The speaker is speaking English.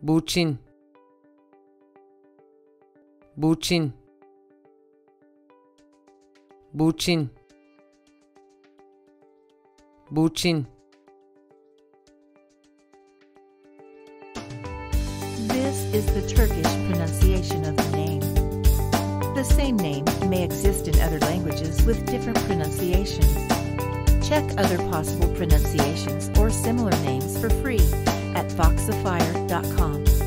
Burçin, Burçin, Burçin, Burçin. This is the Turkish pronunciation of the name. The same name may exist in other languages with different pronunciations. Check other possible pronunciations or similar names for free at voxifier.com.